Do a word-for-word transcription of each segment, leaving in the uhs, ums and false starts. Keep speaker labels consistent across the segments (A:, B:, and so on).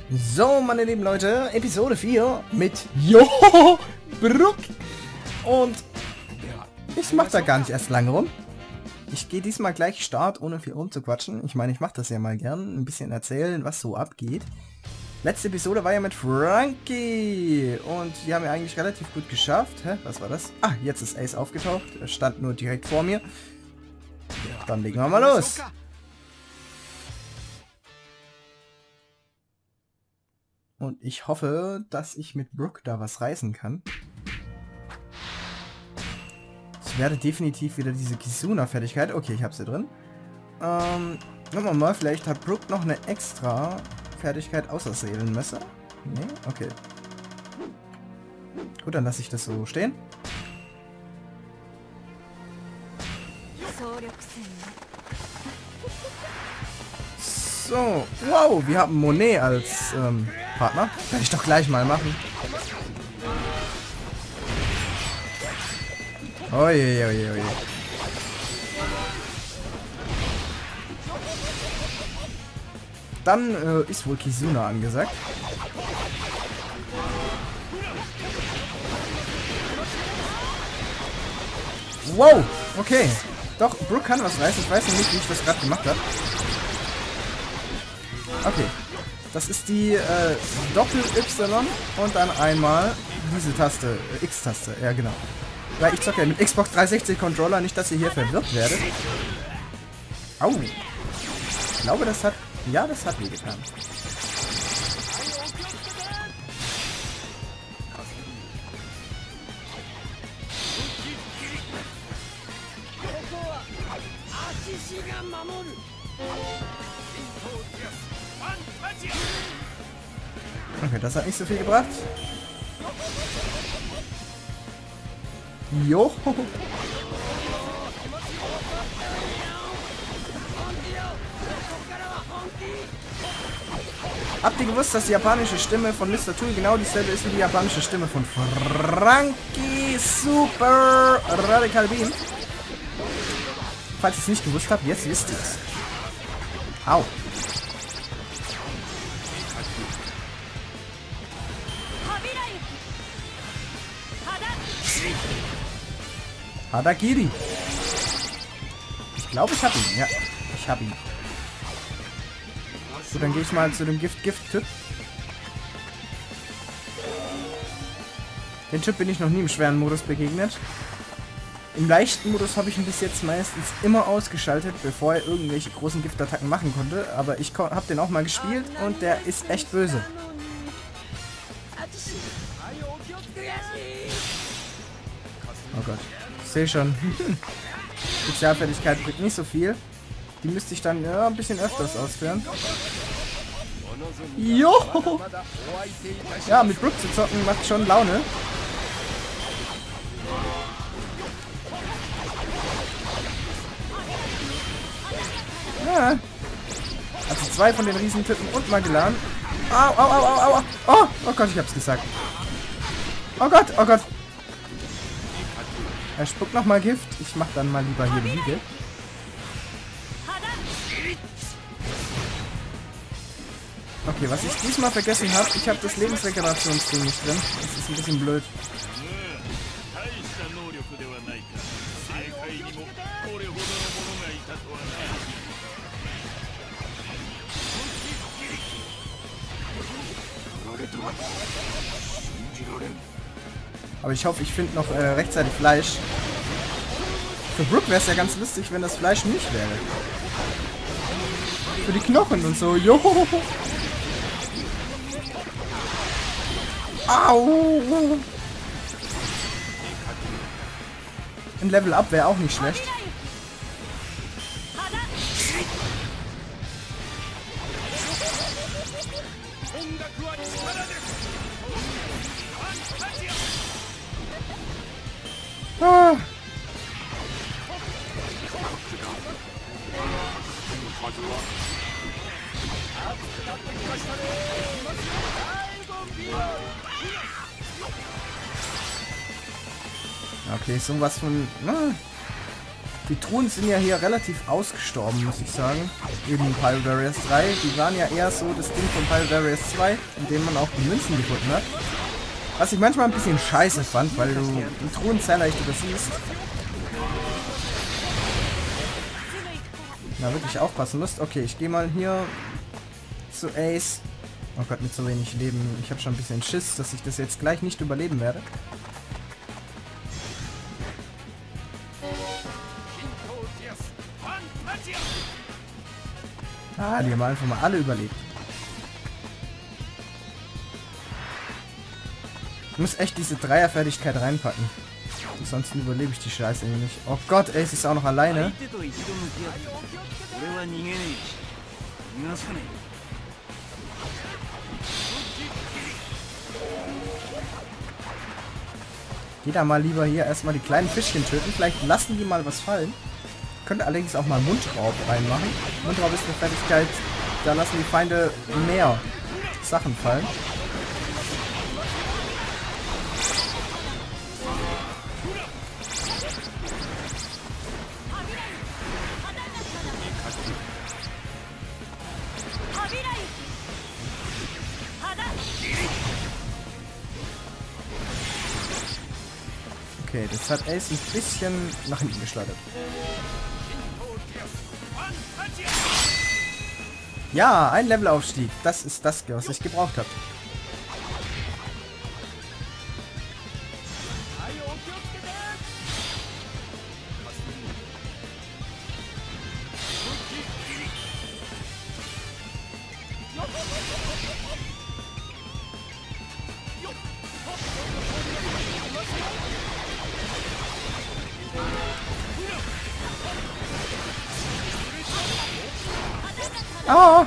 A: So, meine lieben Leute, Episode vier mit Jo Brook. Und ich mach da gar nicht erst lange rum. Ich gehe diesmal gleich Start, ohne viel rumzuquatschen. Ich meine, ich mache das ja mal gern. Ein bisschen erzählen, was so abgeht. Letzte Episode war ja mit Frankie. Und die haben wir eigentlich relativ gut geschafft. Hä? Was war das? Ah, jetzt ist Ace aufgetaucht. Er stand nur direkt vor mir. Dann legen wir mal los. Und ich hoffe, dass ich mit Brook da was reißen kann. Ich werde definitiv wieder diese Kizuna-Fertigkeit. Okay, ich habe sie drin. Ähm, gucken wir mal, vielleicht hat Brook noch eine extra Fertigkeit außer Seelenmesser. Nee, okay. Gut, dann lasse ich das so stehen. So, wow, wir haben Monet als ähm, Partner. Werde ich doch gleich mal machen. Oje, oje, oje. Dann äh, ist wohl Kizuna angesagt. Wow, okay. Doch, Brook kann was reißen. Ich weiß noch nicht, wie ich das gerade gemacht habe. Okay. Das ist die äh, Doppel-Y und dann einmal diese Taste, äh, X-Taste. Ja, genau. Weil ich zocke ja mit Xbox dreihundertsechzig Controller, nicht, dass ihr hier verwirrt werdet. Au. Ich glaube, das hat... Ja, das hat weh getan. Okay, das hat nicht so viel gebracht. Jo. Habt ihr gewusst, dass die japanische Stimme von Mister Tool genau dieselbe ist wie die japanische Stimme von Frankie Super Radical Beam? Falls ihr es nicht gewusst habt, jetzt wisst ihr es. Au. Hadagiri. Ich glaube, ich habe ihn. Ja, ich habe ihn. So, dann gehe ich mal zu dem Gift-Gift-Typ. Den Typ bin ich noch nie im schweren Modus begegnet. Im leichten Modus habe ich ihn bis jetzt meistens immer ausgeschaltet, bevor er irgendwelche großen Giftattacken machen konnte. Aber ich habe den auch mal gespielt und der ist echt böse. Oh Gott. Ich sehe schon. Spezialfertigkeit bringt nicht so viel. Die müsste ich dann ja, ein bisschen öfters ausführen. Jo! Ja, mit Brook zu zocken macht schon Laune. Ja. Also zwei von den Riesentypen und Magellan. Au, au, au, au, au. Oh, oh Gott, ich hab's gesagt. Oh Gott, oh Gott. Er spuckt nochmal Gift. Ich mach dann mal lieber hier die Liege. Okay, was ich diesmal vergessen habe, ich habe das Lebensregenerationsding nicht drin. Das ist ein bisschen blöd. Aber ich hoffe, ich finde noch äh, rechtzeitig Fleisch. Für Brook wäre es ja ganz lustig, wenn das Fleisch Milch wäre. Für die Knochen und so. Jo. Au. Ein Level Up wäre auch nicht schlecht. Ah. Okay, sowas von... Na, Die Truhen sind ja hier relativ ausgestorben, muss ich sagen. In Pirate Warriors drei. Die waren ja eher so das Ding von Pirate Warriors zwei, in dem man auch die Münzen gefunden hat. Was ich manchmal ein bisschen scheiße fand, weil du die Truhenzeller echt übersiehst. Na, wirklich aufpassen musst. Okay, ich gehe mal hier zu Ace. Oh Gott, mit so wenig Leben. Ich habe schon ein bisschen Schiss, dass ich das jetzt gleich nicht überleben werde. Ah, die haben einfach mal alle überlebt. Ich muss echt diese Dreierfertigkeit reinpacken. Ansonsten überlebe ich die Scheiße nicht. Oh Gott, Ace ist auch noch alleine. Geh da mal lieber hier erstmal die kleinen Fischchen töten. Vielleicht lassen die mal was fallen. Könnte allerdings auch mal Mundraub reinmachen. Mundraub ist eine Fertigkeit, da lassen die Feinde mehr Sachen fallen. Okay, das hat Ace ein bisschen nach hinten geschleudert. Ja, ein Levelaufstieg. Das ist das, was ich gebraucht habe. Oh!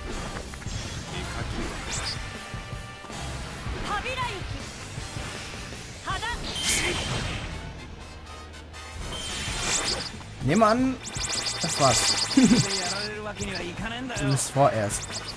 A: Nehmen wir an, das war's. Zumindest vorerst.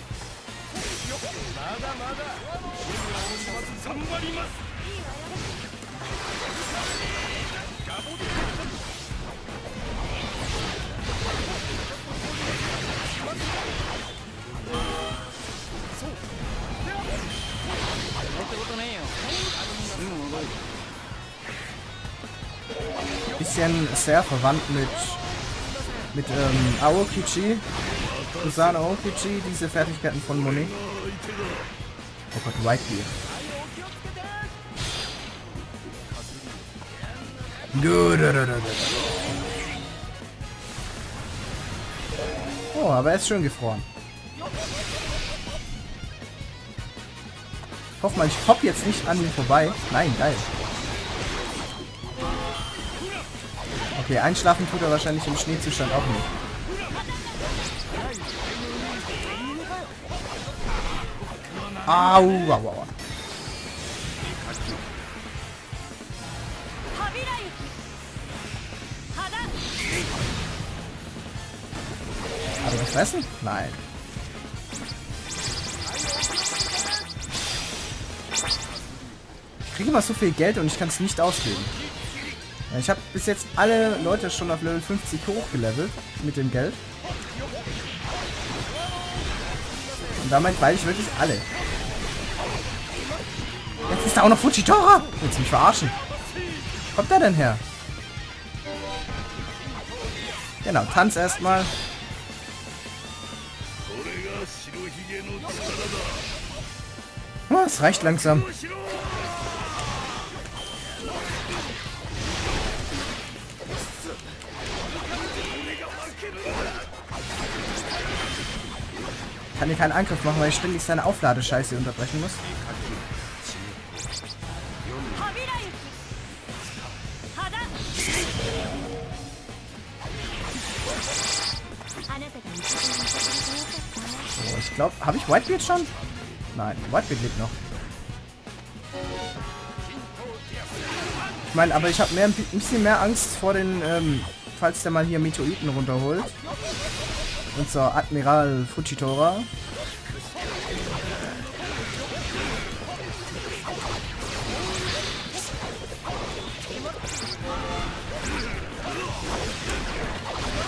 A: Bisschen sehr verwandt mit mit ähm, Aokichi, Kusan Aokichi, diese Fertigkeiten von Monet. Oh Gott, Whitebeard. Oh, aber er ist schön gefroren. Ich hoffe mal, ich hopp jetzt nicht an ihm vorbei. Nein, geil. Okay, einschlafen tut er wahrscheinlich im Schneezustand auch nicht. Au, au, au. Hat er gefressen? Nein. Ich kriege immer so viel Geld und ich kann es nicht ausgeben. Ich habe bis jetzt alle Leute schon auf Level fünfzig hochgelevelt mit dem Geld. Und damit meine ich wirklich alle. Jetzt ist da auch noch Fujitora! Willst du mich verarschen? Wo kommt der denn her? Genau, tanz erstmal. Oh, es reicht langsam. Ich kann hier keinen Angriff machen, weil ich ständig seine Aufladescheiße unterbrechen muss. So, ich glaube, habe ich Whitebeard schon? Nein, Whitebeard lebt noch. Ich meine, aber ich habe mehr, ein bisschen mehr Angst vor den, ähm, falls der mal hier Meteoriten runterholt. Unser Admiral Fujitora.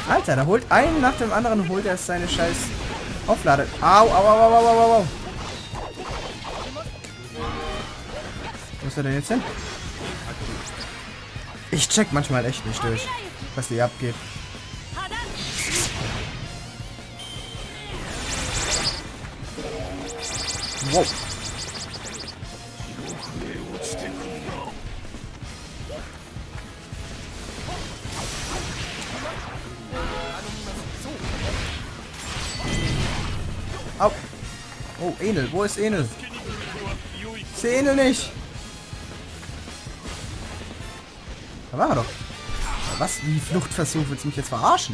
A: Alter, da holt einen nach dem anderen, holt er seine scheiß Auflade. Au, au, au, au, au, au, au. Wo ist er denn jetzt hin? Ich check manchmal echt nicht durch, was hier abgeht. Wow. Au. Oh, Enel. Wo ist Enel? Ich sehe Enel nicht. Da war er doch. Was? Wie Fluchtversuch? Willst du mich jetzt verarschen?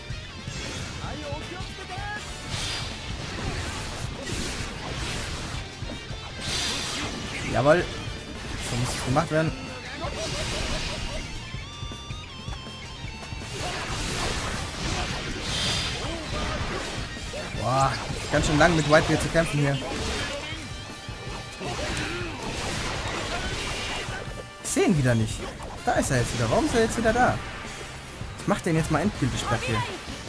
A: Jawohl. So muss es gemacht werden. Boah, ganz schön lang mit Whitebeard zu kämpfen hier. Ich sehe ihn wieder nicht. Da ist er jetzt wieder. Warum ist er jetzt wieder da? Ich mach den jetzt mal endgültig platt hier.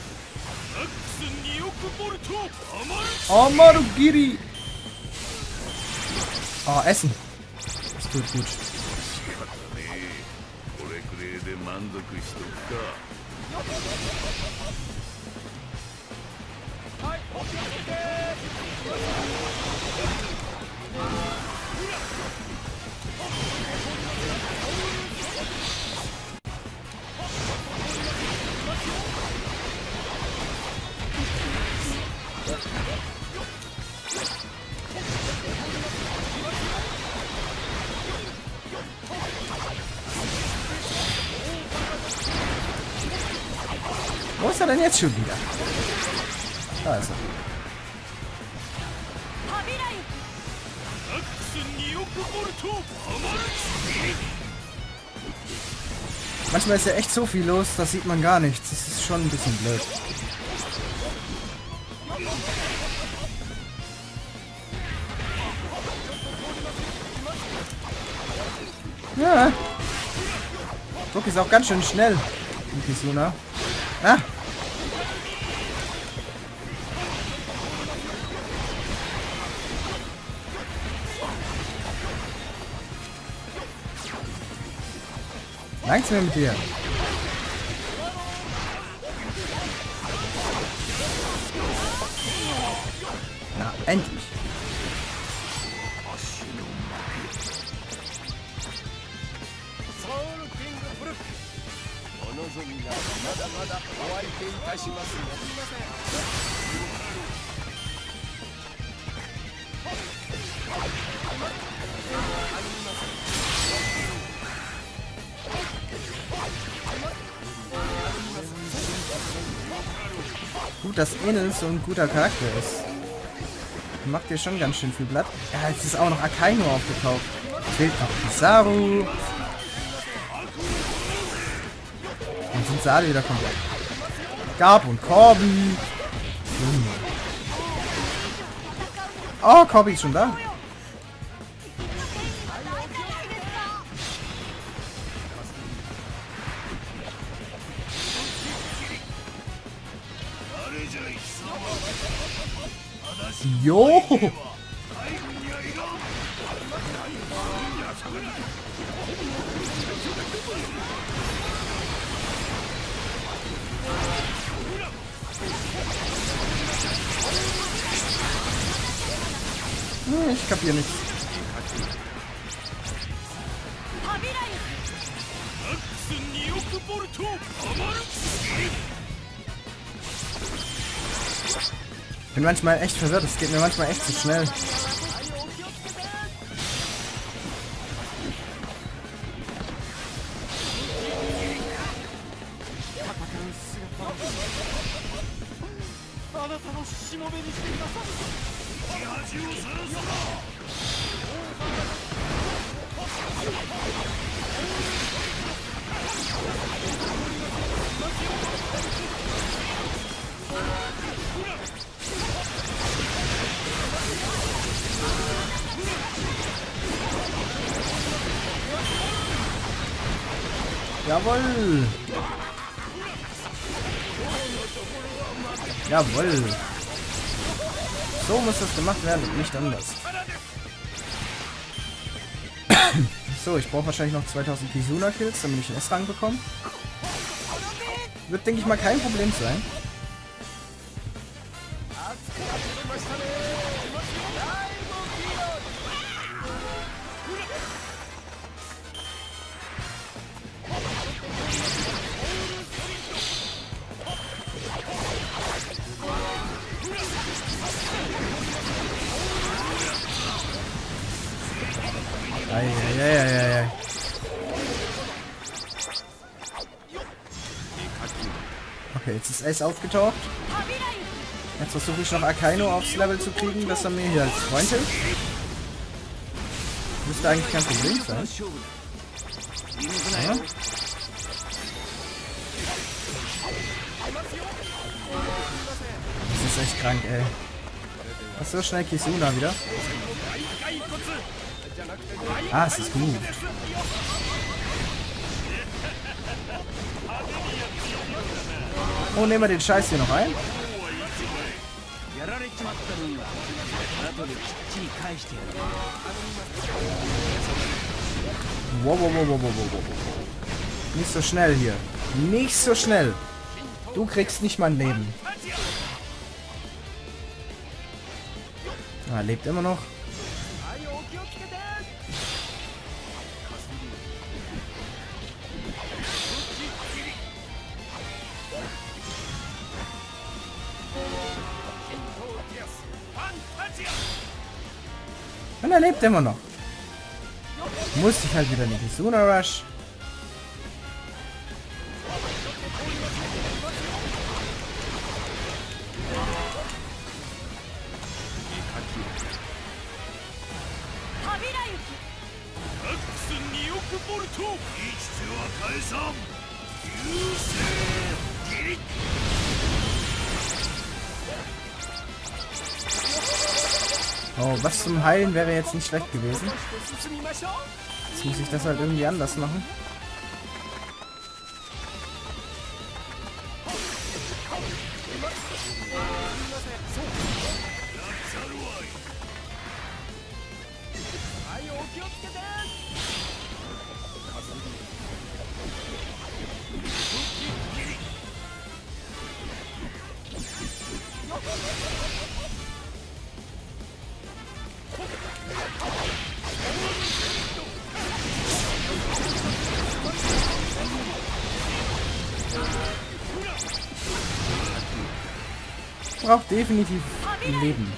A: Amarugiri! Oh, Essen. Das tut gut. Wo ist er denn jetzt schon wieder? Da ist er. Manchmal ist ja echt so viel los, das sieht man gar nichts. Das ist schon ein bisschen blöd. Ja. Druck ist auch ganz schön schnell. Kisuna. Ah. Langt's mir mit dir. Na, endlich. Gut, dass Enel so ein guter Charakter ist. Macht dir schon ganz schön viel Blatt. Ja, jetzt ist auch noch Akainu aufgetaucht. Fehlt noch Kizaru. Dann sind sie alle wieder komplett. Gab und Corby. Oh, Corby ist schon da. Jo! Hm, ich kapier nichts. Ich bin manchmal echt verwirrt, es geht mir manchmal echt zu schnell. Jawohl! Jawohl. So muss das gemacht werden und nicht anders. So, ich brauche wahrscheinlich noch zweitausend Kizuna-Kills, damit ich einen S-Rang bekomme. Wird, denke ich mal, kein Problem sein. Eieieiei. Okay, jetzt ist Ace aufgetaucht. Jetzt versuche ich noch Akainu aufs Level zu kriegen, dass er mir hier als Freund hilft. Müsste eigentlich kein Problem sein. Ja. Das ist echt krank, ey. Was so schnell Kizuna wieder? Ah, es ist gut. Oh, nehmen wir den Scheiß hier noch ein. Wow, wow, wow, wow, wow, wow. Nicht so schnell hier. Nicht so schnell. Du kriegst nicht mein Leben. Ah, lebt immer noch. Und er lebt immer noch. Musste ich halt wieder in die Kizuna Rush. Oh, was zum Heilen wäre jetzt nicht schlecht gewesen. Jetzt muss ich das halt irgendwie anders machen. Braucht definitiv Leben.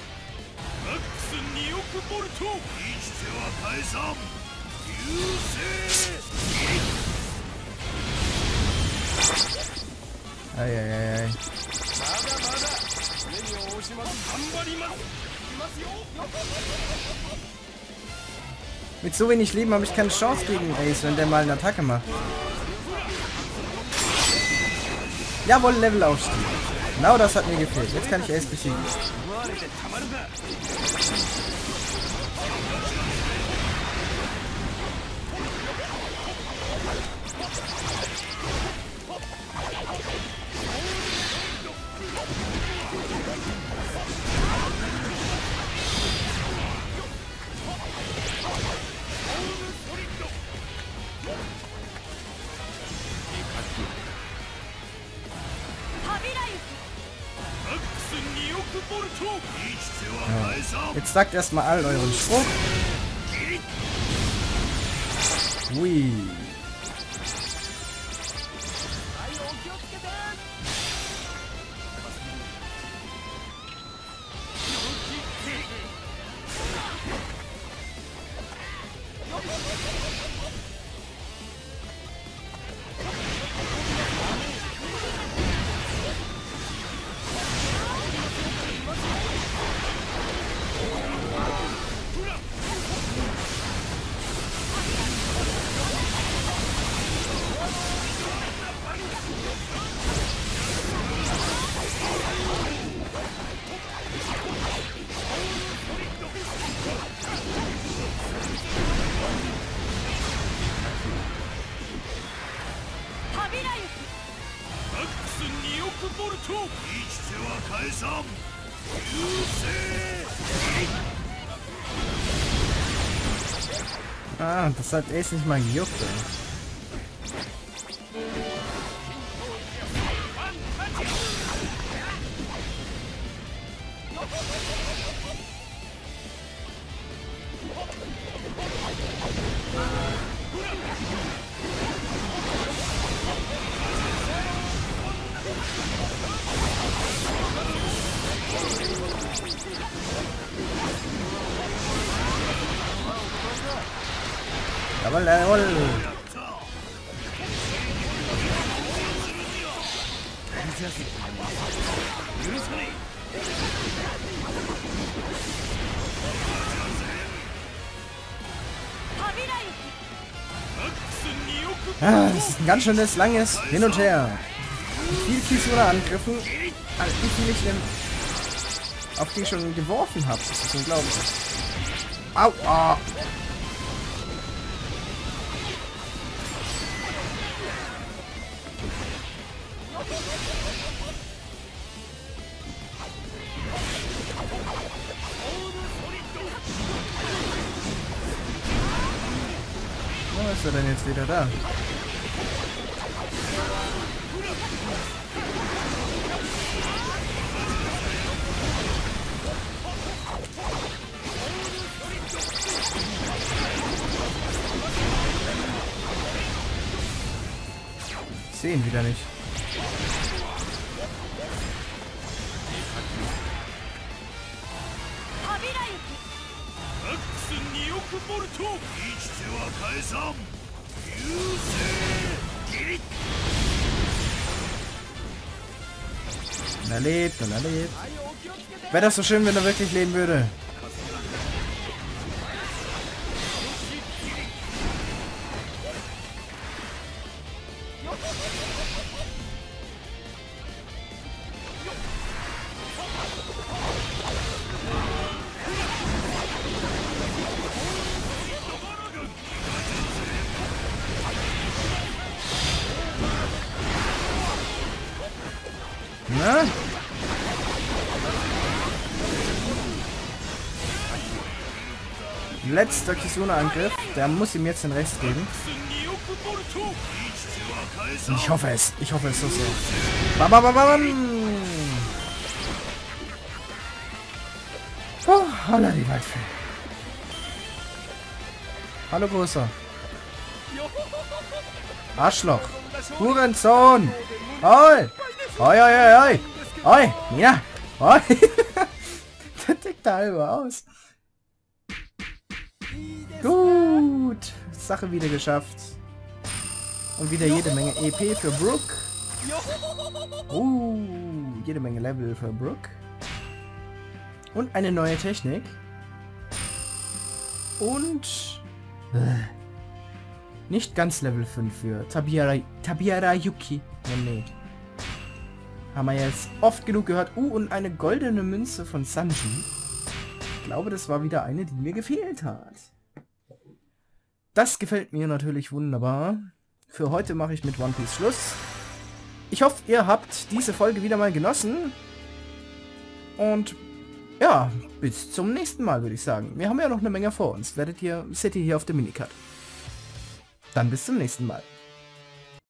A: Eieiei. Mit so wenig Leben habe ich keine Chance gegen Ace, wenn der mal eine Attacke macht. Jawohl, Levelaufstieg. Genau das hat mir gefehlt. Jetzt kann ich Ace besiegen. Ja. Jetzt sagt erstmal all euren Spruch. Ui. Ah, das hat Ace nicht mal gejuckt, ey. Jawohl, jawohl. Ah, das ist ein ganz schönes, langes Hin und Her. Wie viel Kisura angriffen, also wie viel ich denn auf die schon geworfen habe. Das ist unglaublich. Au, au. Wo ist er denn jetzt wieder da? Ich sehe ihn wieder nicht. Und er lebt und er lebt. Wäre das so schön, wenn er wirklich leben würde. Na? Letzter Kisuna-Angriff. Der muss ihm jetzt den Rest geben. Und ich hoffe es. Ich hoffe es so sehr. Bam, bam, bam, bam. Oh, holla die Waldfee. Hallo, Großer. Arschloch. Hurensohn. Hoi. Hoi, hoi, hoi, hoi. Hoi. Ja. Hoi. Der tickt da halber aus. Gut. Sache wieder geschafft. Und wieder jede Menge E P für Brook. Uh, jede Menge Level für Brook. Und eine neue Technik. Und... Äh, nicht ganz Level fünf für Tabiara, Tabiara Yuki. Oh, nee. Haben wir jetzt oft genug gehört. Uh, und eine goldene Münze von Sanji. Ich glaube, das war wieder eine, die mir gefehlt hat. Das gefällt mir natürlich wunderbar. Für heute mache ich mit One Piece Schluss. Ich hoffe, ihr habt diese Folge wieder mal genossen. Und ja, bis zum nächsten Mal, würde ich sagen. Wir haben ja noch eine Menge vor uns. Werdet ihr, seht ihr hier auf der Minicut. Dann bis zum nächsten Mal.